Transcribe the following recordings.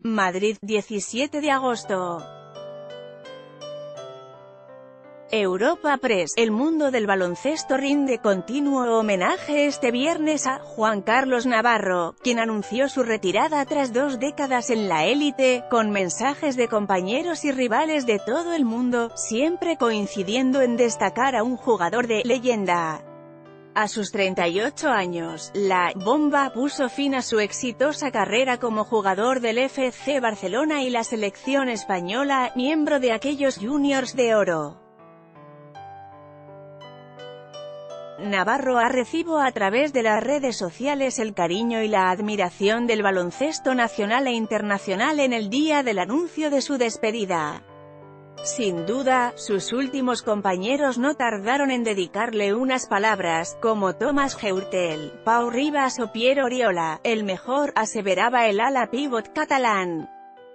Madrid, 17 de agosto. Europa Press. El mundo del baloncesto rinde continuo homenaje este viernes a Juan Carlos Navarro, quien anunció su retirada tras 2 décadas en la élite, con mensajes de compañeros y rivales de todo el mundo, siempre coincidiendo en destacar a un jugador de leyenda. A sus 38 años, la «Bomba» puso fin a su exitosa carrera como jugador del FC Barcelona y la selección española, miembro de aquellos Juniors de Oro. Navarro ha recibido a través de las redes sociales el cariño y la admiración del baloncesto nacional e internacional en el día del anuncio de su despedida. Sin duda, sus últimos compañeros no tardaron en dedicarle unas palabras, como Tomàs Hurtel, Pau Ribas o Pierre Oriola, el mejor, aseveraba el ala pívot catalán.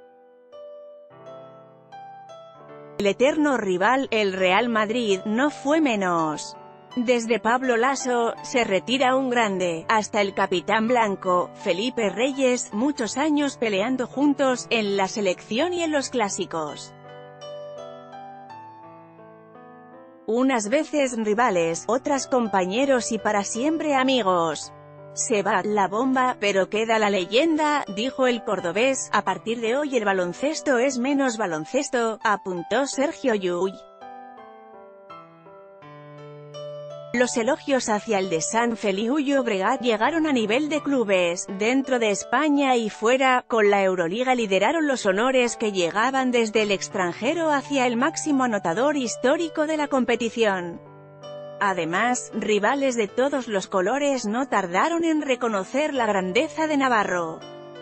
El eterno rival, el Real Madrid, no fue menos. Desde Pablo Laso, se retira un grande, hasta el capitán blanco, Felipe Reyes, muchos años peleando juntos, en la selección y en los clásicos. Unas veces rivales, otras compañeros y para siempre amigos. Se va la bomba, pero queda la leyenda, dijo el cordobés. A partir de hoy el baloncesto es menos baloncesto, apuntó Sergio Llull. Los elogios hacia el de Sant Feliu Llobregat llegaron a nivel de clubes, dentro de España y fuera. Con la Euroliga lideraron los honores que llegaban desde el extranjero hacia el máximo anotador histórico de la competición. Además, rivales de todos los colores no tardaron en reconocer la grandeza de Navarro.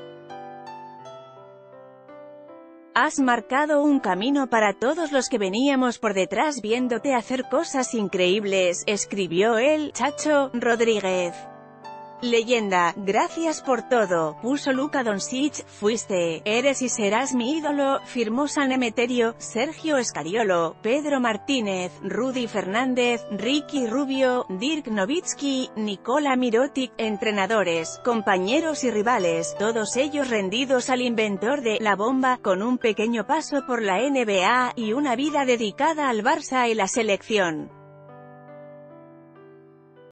Has marcado un camino para todos los que veníamos por detrás viéndote hacer cosas increíbles, escribió el Chacho Rodríguez. Leyenda, gracias por todo, puso Luka Doncic, fuiste, eres y serás mi ídolo, firmó San Emeterio, Sergio Escariolo, Pedro Martínez, Rudy Fernández, Ricky Rubio, Dirk Nowitzki, Nikola Mirotic, entrenadores, compañeros y rivales, todos ellos rendidos al inventor de la bomba, con un pequeño paso por la NBA, y una vida dedicada al Barça y la selección.